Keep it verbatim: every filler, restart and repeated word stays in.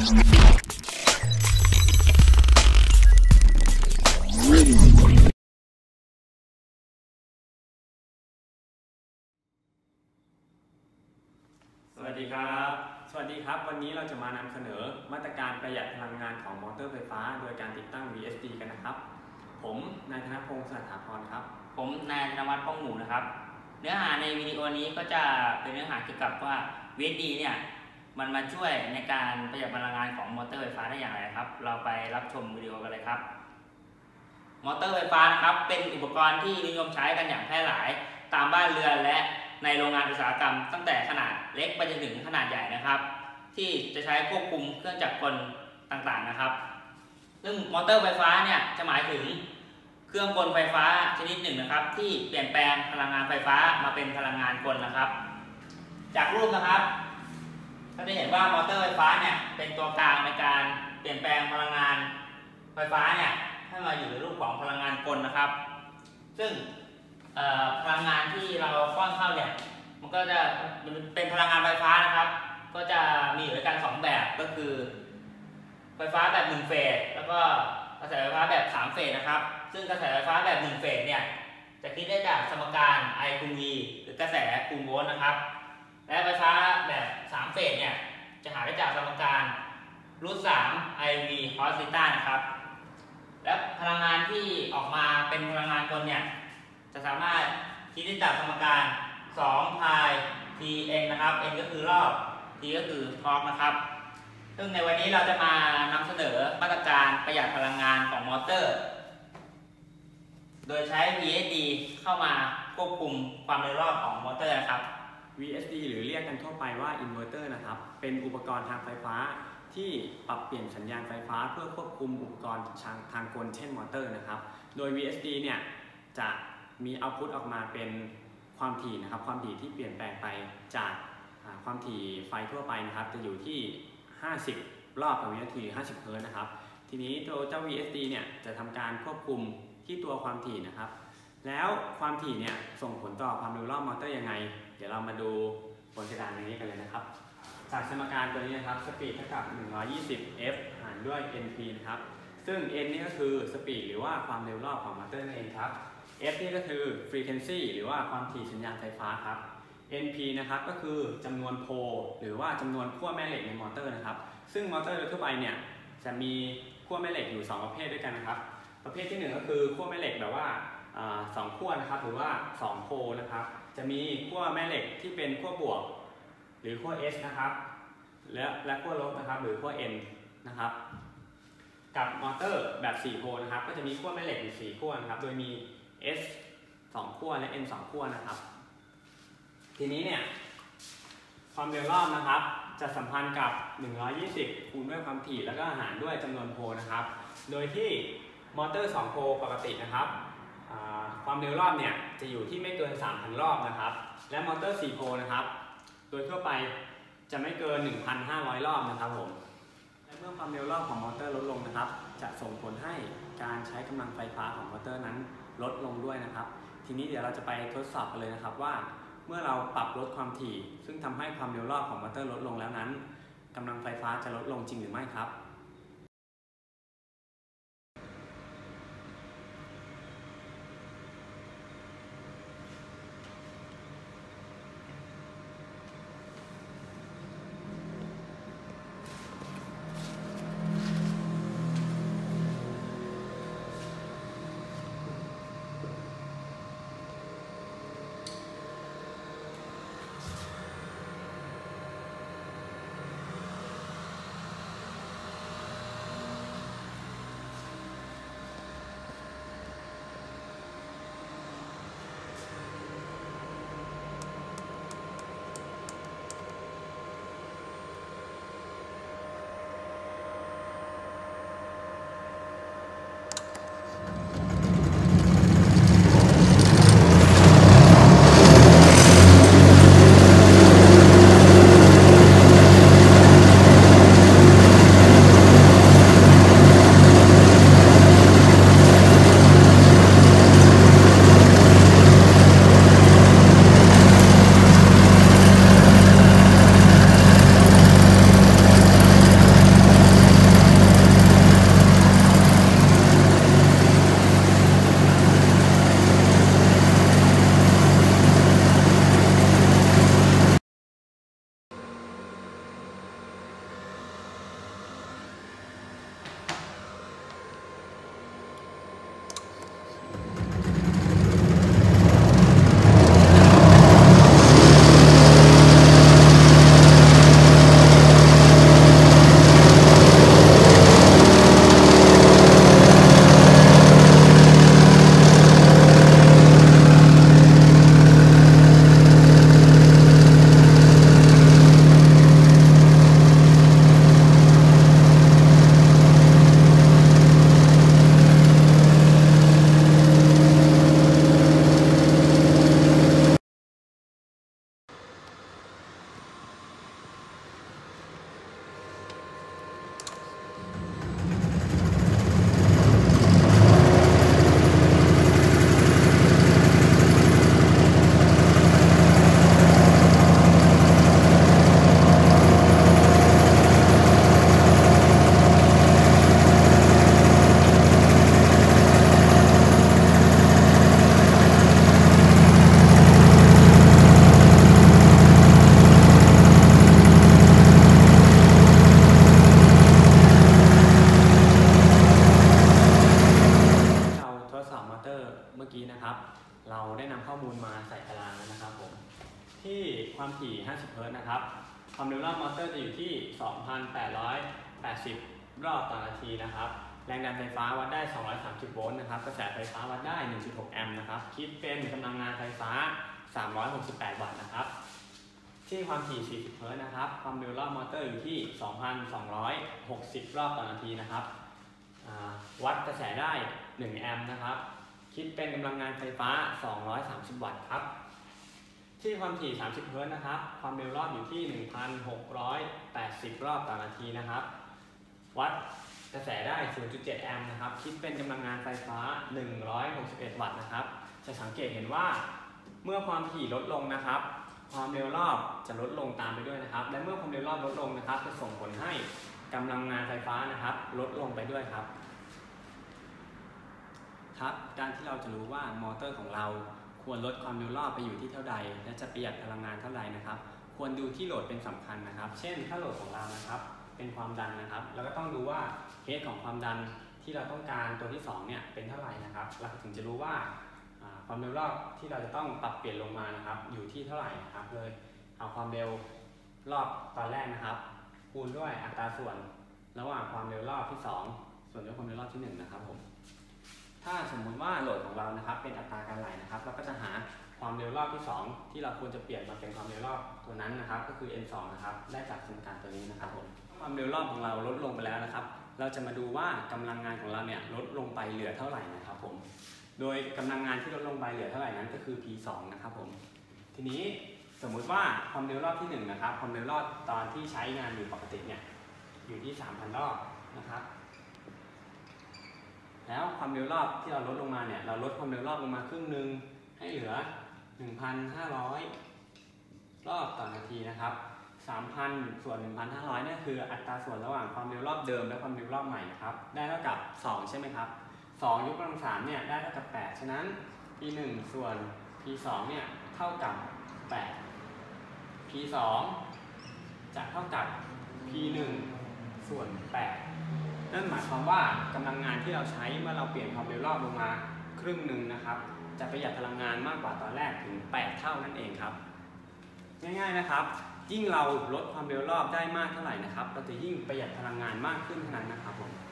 วัสดีครับสวัสดีครับวันนี้เราจะมานำเสนอมาตรการประหยัดพลังงานของมอเตอร์ไฟฟ้าโดยการติดตั้ง วี เอส ดี กันนะครับผมนายธนพงศ์สถาพรครับผมนายธนวัฒน์ป้องหมูนะครับเนื้อหาในวิดีโอนี้ก็จะเป็นเนื้อหาเกี่ยวกับว่า วี เอส ดี เนี่ยมันมาช่วยในการประหยัดพลังงานของมอเตอร์ไฟฟ้าได้อย่างไรครับเราไปรับชมวิดีโอกันเลยครับมอเตอร์ไฟฟ้านะครับเป็นอุปกรณ์ที่นิยมใช้กันอย่างแพร่หลายตามบ้านเรือนและในโรงงานอุตสาหกรรมตั้งแต่ขนาดเล็กไปจนถึงขนาดใหญ่นะครับที่จะใช้ควบคุมเครื่องจักรกลต่างๆนะครับซึ่งมอเตอร์ไฟฟ้าเนี่ยจะหมายถึงเครื่องกลไฟฟ้าชนิดหนึ่งนะครับที่เปลี่ยนแปลงพลังงานไฟฟ้ามาเป็นพลังงานกลนะครับจากรูปนะครับก็จะเห็นว่ามอเตอร์ไฟฟ้าเนี่ยเป็นตัวกลางในการเปลี่ยนแปลงพลังงานไฟฟ้าเนี่ยให้มาอยู่ในรูปของพลังงานกลนะครับซึ่งพลังงานที่เราป้อนเข้าเนี่ยมันก็จะเป็นพลังงานไฟฟ้านะครับก็จะมีอยู่ด้วยกันสองแบบก็คือไฟฟ้าแบบหนึ่งเฟสแล้วก็กระแสไฟฟ้าแบบสามเฟสนะครับซึ่งกระแสไฟฟ้าแบบหนึ่งเฟสเนี่ยจะคิดได้จากสมการ I คูณ V หรือกระแสคูณโวลต์นะครับและไฟฟ้าแบบสามเฟสเนี่ยจะหาได้จากสมการรูทสาม I V cos ธีต้านะครับและพลังงานที่ออกมาเป็นพลังงานกลเนี่ยจะสามารถคิดได้จากสมการสองพาย T n นะครับ n ก็คือรอบ T ก็คือทอร์กนะครับซึ่งในวันนี้เราจะมานำเสนอมาตรการประหยัดพลังงานของมอเตอร์โดยใช้ วี เอส ดี เข้ามาควบคุมความเร็วรอบของมอเตอร์นะครับวี เอส ดี หรือเรียกกันทั่วไปว่าอินเวอร์เตอร์นะครับเป็นอุปกรณ์ทางไฟฟ้าที่ปรับเปลี่ยนสัญญาณไฟฟ้าเพื่อควบคุมอุปกรณ์ทางทางกลเช่นมอเตอร์นะครับโดย วี เอส ดี เนี่ยจะมีเอาต์พุตออกมาเป็นความถี่นะครับความถี่ที่เปลี่ยนแปลงไปจากความถี่ไฟทั่วไปนะครับจะอยู่ที่ห้าสิบรอบต่อวินาทีห้าสิบเฮิร์ตซ์นะครับทีนี้ตัวเจ้า วี เอส ดี เนี่ยจะทำการควบคุมที่ตัวความถี่นะครับแล้วความถี่เนี่ยส่งผลต่อความเร็วรอบมอเตอร์ยังไงเดี๋ยวเรามาดูบนกระดานนี้กันเลยนะครับจากสมการตัวนี้นะครับสปีดเท่ากับหนึ่งร้อยยี่สิบ F หารด้วย เอ็น พี นะครับซึ่ง N นี่ก็คือสปีดหรือว่าความเร็วรอบของมอเตอร์นั่นเองครับF นี่ก็คือ frequency หรือว่าความถี่สัญญาณไฟฟ้าครับ เอ็น พี นะครับก็คือจำนวนโพลหรือว่าจำนวนขั้วแม่เหล็กในมอเตอร์นะครับซึ่งมอเตอร์โดยทั่วไปเนี่ยจะมีขั้วแม่เหล็กอยู่สองประเภทด้วยกันนะครับประเภทที่หนึ่งก็คือขั้วแม่เหล็กแบบว่าสองขั้วนะครับหรือว่าสองโพลนะครับจะมีขั้วแม่เหล็กที่เป็นขั้วบวกหรือขั้ว S นะครับและและขั้วลบนะครับหรือขั้ว N นะครับกับมอเตอร์แบบสี่โพลนะครับก็จะมีขั้วแม่เหล็กอยู่สี่ขั้วนะครับโดยมี S สองขั้วและ N สองขั้วนะครับทีนี้เนี่ยความเร็วรอบนะครับจะสัมพันธ์กับหนึ่งร้อยยี่สิบคูณด้วยความถี่แล้วก็หารด้วยจำนวนโพลนะครับโดยที่มอเตอร์สองโพลปกตินะครับความเร็วรอบเนี่ยจะอยู่ที่ไม่เกิน สามพัน รอบนะครับและมอเตอร์สี่โพลนะครับโดยทั่วไปจะไม่เกิน หนึ่งพันห้าร้อย รอบนะครับผมและเมื่อความเร็วรอบของมอเตอร์ลดลงนะครับจะส่งผลให้การใช้กำลังไฟฟ้าของมอเตอร์นั้นลดลงด้วยนะครับทีนี้เดี๋ยวเราจะไปทดสอบกันเลยนะครับว่าเมื่อเราปรับลดความถี่ซึ่งทำให้ความเร็วรอบของมอเตอร์ลดลงแล้วนั้นกำลังไฟฟ้าจะลดลงจริงหรือไม่ครับได้นำข้อมูลมาใส่ตารางแล้วนะครับผมที่ความถี่ห้าสิบเฮิร์ตซ์นะครับความเร็วรอบมอเตอร์จะอยู่ที่ สองพันแปดร้อยแปดสิบ รอบต่อนาทีนะครับแรงดันไฟฟ้าวัดได้สองร้อยสามสิบโวลต์นะครับกระแสไฟฟ้าวัดได้ หนึ่งจุดหก แอมป์นะครับคิดเป็นกำลังงานไฟฟ้าสามร้อยหกสิบแปดวัตต์นะครับที่ความถี่สี่สิบเฮิร์ตซ์นะครับความเร็วรอบมอเตอร์อยู่ที่ สองพันสองร้อยหกสิบ รอบต่อนาทีนะครับวัดกระแสได้หนึ่งแอมป์นะครับคิดเป็นกำลังงานไฟฟ้าสองร้อยสามสิบวัตต์ครับที่ความถี่สามสิบเฮิร์ตซ์นะครับความเร็วรอบอยู่ที่ หนึ่งพันหกร้อยแปดสิบ รอบต่อนาทีนะครับวัดกระแสได้ ศูนย์จุดเจ็ด แอมป์นะครับคิดเป็นกำลังงานไฟฟ้าหนึ่งร้อยหกสิบเอ็ดวัตต์นะครับจะสังเกตเห็นว่าเมื่อความถี่ลดลงนะครับความเร็วรอบจะลดลงตามไปด้วยนะครับและเมื่อความเร็วรอบลดลงนะครับจะส่งผลให้กำลังงานไฟฟ้านะครับลดลงไปด้วยครับครับการที่เราจะรู้ว่ามอเตอร์ของเราควรลดความเร็วรอบไปอยู่ที่เท่าใดและจะประหยัดพลังงานเท่าไหร่นะครับควรดูที่โหลดเป็นสำคัญนะครับเช่นถ้าโหลดของเรานะครับเป็นความดันนะครับเราก็ต้องดูว่าเฮดของความดันที่เราต้องการตัวที่สองเนี่ยเป็นเท่าไหร่นะครับเราถึงจะรู้ว่าความเร็วรอบที่เราจะต้องปรับเปลี่ยนลงมานะครับอยู่ที่เท่าไหร่นะครับเลยเอาความเร็วรอบตอนแรกนะครับคูณด้วยอัตราส่วนระหว่างความเร็วรอบที่สองส่วนด้วยความเร็วรอบที่หนึ่งนะครับผมถ้าสมมุติว่าโหลดของเรานะครับเป็นอัตราการไหลนะครับเราก็จะหาความเร็วรอบที่สองที่เราควรจะเปลี่ยนมาเป็นความเร็วรอบตัวนั้นนะครับก็คือ เอ็น สอง นะครับได้จากสมการตัวนี้นะครับผมความเร็วรอบของเราลดลงไปแล้วนะครับเราจะมาดูว่ากำลังงานของเราเนี่ยลดลงไปเหลือเท่าไหร่นะครับผมโดยกำลังงานที่ลดลงไปเหลือเท่าไหร่นั้นก็คือ พี สอง นะครับผมทีนี้สมมุติว่าความเร็วรอบที่หนึ่งนะครับความเร็วรอบตอนที่ใช้งานอยู่ปกติเนี่ยอยู่ที่ สามพัน รอบนะครับแล้วความเร็วรอบที่เราลดลงมาเนี่ยเราลดความเร็วรอบลงมาครึ่งหนึ่งให้เหลือ หนึ่งพันห้าร้อย รอบต่อนาทีนะครับ สามพัน ส่วน หนึ่งพันห้าร้อย เนี่ยคืออัตราส่วนระหว่างความเร็วรอบเดิมและความเร็วรอบใหม่นะครับได้เท่ากับสองใช่ไหมครับสองยกกำลังสามเนี่ยได้เท่ากับแปดฉะนั้น พี หนึ่ง ส่วน พี สอง เนี่ยเท่ากับแปด พี สอง จะเท่ากับ พี หนึ่ง ส่วนแปดนั่นหมายความว่ากำลังงานที่เราใช้เมื่อเราเปลี่ยนความเร็วรอบลงมาครึ่งหนึ่งนะครับจะประหยัดพลังงานมากกว่าตอนแรกถึงแปดเท่านั่นเองครับง่ายๆนะครับยิ่งเราลดความเร็วรอบได้มากเท่าไหร่นะครับเราจะยิ่งประหยัดพลังงานมากขึ้นเท่านั้นนะครับผม